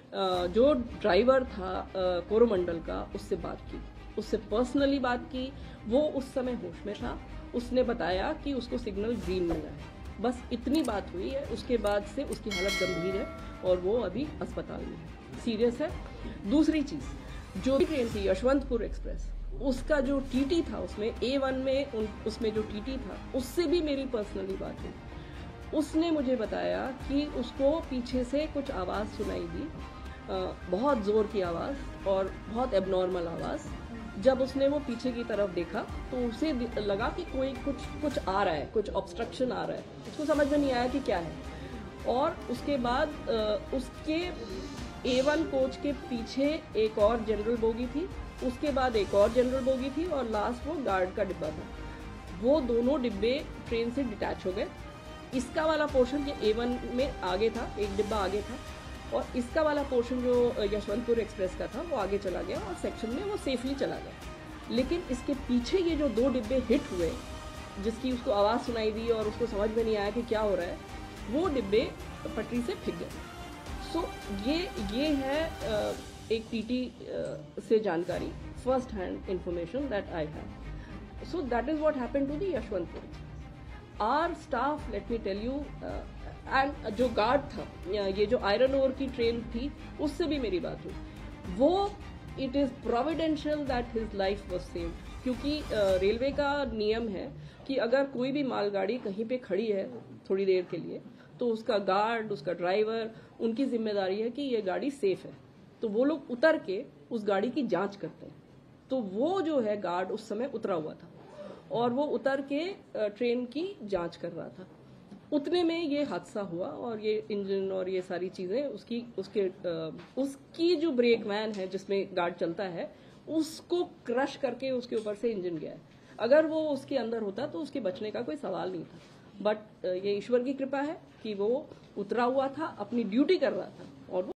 जो ड्राइवर था कोरोमंडल का, उससे बात की, उससे पर्सनली बात की। वो उस समय होश में था। उसने बताया कि उसको सिग्नल ग्रीन मिला है। बस इतनी बात हुई है। उसके बाद से उसकी हालत गंभीर है और वो अभी अस्पताल में है, सीरियस है। दूसरी चीज़, जो भी ट्रेन थी यशवंतपुर एक्सप्रेस, उसका जो टीटी था, उसमें A1 में उसमें जो टीटी था, उससे भी मेरी पर्सनली बात हुई। उसने मुझे बताया कि उसको पीछे से कुछ आवाज़ सुनाई दी, बहुत ज़ोर की आवाज़ और बहुत एबनॉर्मल आवाज़। जब उसने वो पीछे की तरफ देखा तो उसे लगा कि कोई कुछ आ रहा है, कुछ ऑब्स्ट्रक्शन आ रहा है। उसको समझ में नहीं आया कि क्या है। और उसके बाद उसके A1 कोच के पीछे एक और जनरल बोगी थी, उसके बाद एक और जनरल बोगी थी और लास्ट वो गार्ड का डिब्बा था। वो दोनों डिब्बे ट्रेन से डिटैच हो गए। इसका वाला पोर्शन जो A1 में आगे था, एक डिब्बा आगे था, और इसका वाला पोर्शन जो यशवंतपुर एक्सप्रेस का था वो आगे चला गया और सेक्शन में वो सेफली चला गया। लेकिन इसके पीछे ये जो दो डिब्बे हिट हुए, जिसकी उसको आवाज़ सुनाई दी और उसको समझ में नहीं आया कि क्या हो रहा है, वो डिब्बे पटरी से फिक गए। सो ये है एक टीटी से जानकारी, first hand information that I have. So that is what happened to the Yeshwantpur. Our staff, let me tell you, and जो गार्ड था, ये जो आयरन ओर की ट्रेन थी, उससे भी मेरी बात हुई। वो it is providential that his life was saved, क्योंकि रेलवे का नियम है कि अगर कोई भी मालगाड़ी कहीं पे खड़ी है थोड़ी देर के लिए, तो उसका गार्ड, उसका ड्राइवर, उनकी जिम्मेदारी है कि ये गाड़ी सेफ है। तो वो लोग उतर के उस गाड़ी की जांच करते हैं। तो वो जो है गार्ड उस समय उतरा हुआ था और वो उतर के ट्रेन की जांच कर रहा था। उतने में ये हादसा हुआ और ये इंजन और ये सारी चीजें उसकी जो ब्रेक वैन है जिसमें गार्ड चलता है, उसको क्रश करके उसके ऊपर से इंजन गया है। अगर वो उसके अंदर होता तो उसके बचने का कोई सवाल नहीं था। बट ये ईश्वर की कृपा है कि वो उतरा हुआ था, अपनी ड्यूटी कर रहा था और